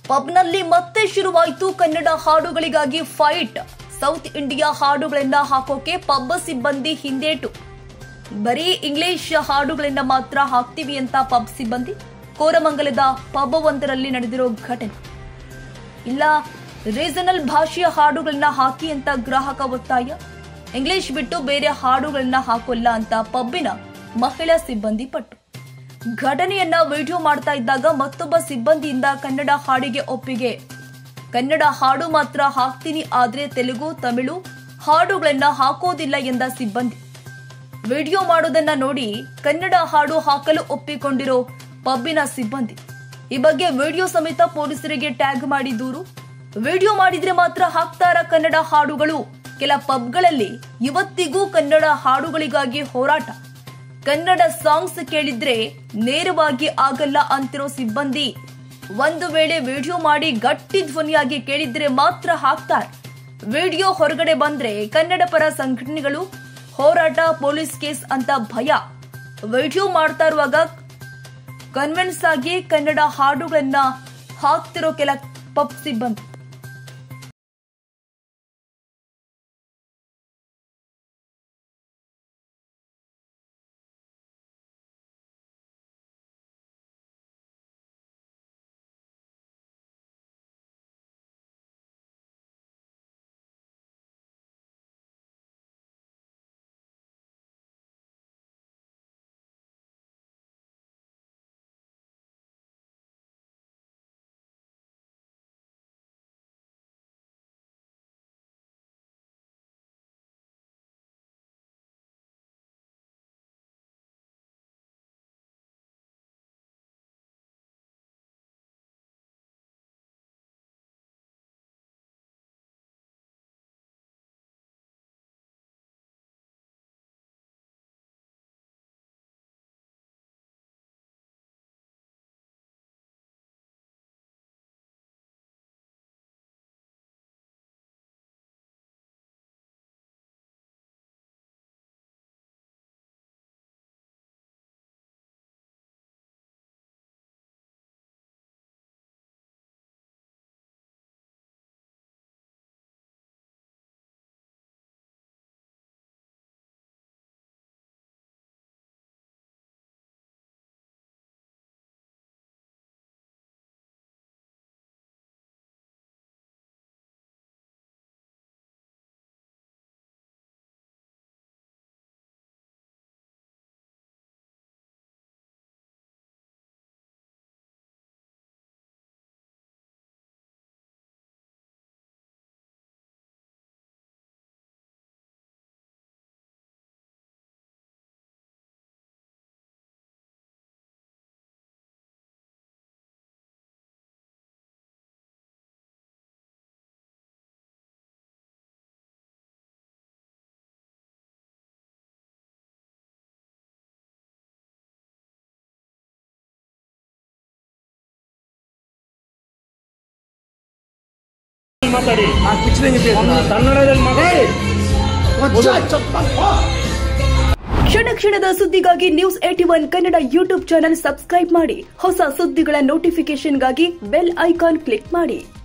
ಪಬ್ನಲ್ಲಿ ಮತ್ತೆ ಶುರುವಾಯಿತು ಕನ್ನಡ ಹಾಡುಗಳಿಗಾಗಿ ಫೈಟ್. ಸೌತ್ ಇಂಡಿಯಾ ಹಾಡುಗಳನ್ನ ಹಾಕೋಕೆ ಪಬ್ ಸಿಬ್ಬಂದಿ ಹಿಂದೇಟು. ಬರೀ ಇಂಗ್ಲಿಷ್ ಹಾಡುಗಳನ್ನ ಮಾತ್ರ ಹಾಕ್ತೀವಿ ಅಂತ ಪಬ್ ಸಿಬ್ಬಂದಿ ಕೋರಮಂಗಲದ ಪಬ್ ಒಂದರಲ್ಲಿ ನಡೆದಿರೋ ಘಟನೆ. ಇಲ್ಲ ರೀಜನಲ್ ಭಾಷೆಯ ಹಾಡುಗಳನ್ನ ಹಾಕಿ ಅಂತ ಗ್ರಾಹಕ ಒತ್ತಾಯ. ಇಂಗ್ಲಿಷ್ ಬಿಟ್ಟು ಬೇರೆ ಹಾಡುಗಳನ್ನ ಹಾಕೋಲ್ಲ ಅಂತ ಪಬ್ಬಿನ ಮಹಿಳಾ ಸಿಬ್ಬಂದಿ ಪಟ್ಟು. ಘಟನೆಯನ್ನ ವಿಡಿಯೋ ಮಾಡ್ತಾ ಇದ್ದಾಗ ಮತ್ತೊಬ್ಬ ಸಿಬ್ಬಂದಿಯಿಂದ ಕನ್ನಡ ಹಾಡಿಗೆ ಒಪ್ಪಿಗೆ. ಕನ್ನಡ ಹಾಡು ಮಾತ್ರ ಹಾಕ್ತೀನಿ, ಆದ್ರೆ ತೆಲುಗು ತಮಿಳು ಹಾಡುಗಳನ್ನ ಹಾಕೋದಿಲ್ಲ ಎಂದ ಸಿಬ್ಬಂದಿ. ವಿಡಿಯೋ ಮಾಡೋದನ್ನ ನೋಡಿ ಕನ್ನಡ ಹಾಡು ಹಾಕಲು ಒಪ್ಪಿಕೊಂಡಿರೋ ಪಬ್ಬಿನ ಸಿಬ್ಬಂದಿ ಈ ಬಗ್ಗೆ ವಿಡಿಯೋ ಸಮೇತ ಪೊಲೀಸರಿಗೆ ಟ್ಯಾಗ್ ಮಾಡಿ ದೂರು. ವಿಡಿಯೋ ಮಾಡಿದ್ರೆ ಮಾತ್ರ ಹಾಕ್ತಾರ ಕನ್ನಡ ಹಾಡುಗಳು. ಕೆಲ ಪಬ್ಗಳಲ್ಲಿ ಇವತ್ತಿಗೂ ಕನ್ನಡ ಹಾಡುಗಳಿಗಾಗಿ ಹೋರಾಟ. ಕನ್ನಡ ಸಾಂಗ್ಸ್ ಕೇಳಿದ್ರೆ ನೇರವಾಗಿ ಆಗಲ್ಲ ಅಂತಿರೋ ಸಿಬ್ಬಂದಿ ಒಂದು ವೇಳೆ ವಿಡಿಯೋ ಮಾಡಿ ಗಟ್ಟಿ ಧ್ವನಿಯಾಗಿ ಕೇಳಿದ್ರೆ ಮಾತ್ರ ಹಾಕ್ತಾರೆ. ವಿಡಿಯೋ ಹೊರಗಡೆ ಬಂದ್ರೆ ಕನ್ನಡ ಪರ ಸಂಘಟನೆಗಳು ಹೋರಾಟ, ಪೊಲೀಸ್ ಕೇಸ್ ಅಂತ ಭಯ. ವಿಡಿಯೋ ಮಾಡ್ತಾ ಇರುವಾಗ ಕನ್ವಿನ್ಸ್ ಆಗಿ ಕನ್ನಡ ಹಾಡುಗಳನ್ನ ಹಾಕ್ತಿರೋ ಕೆಲ ಪಬ್ ಸಿಬ್ಬಂದಿ. ಕ್ಷಣ ಕ್ಷಣದ ಸುದ್ದಿಗಾಗಿ news 81 Kannada YouTube channel subscribe ಮಾಡಿ. ಹೊಸ ಸುದ್ದಿಗಳ ನೋಟಿಫಿಕೇಶನ್ಗಾಗಿ ಬೆಲ್ ಐಕಾನ್ ಕ್ಲಿಕ್ ಮಾಡಿ.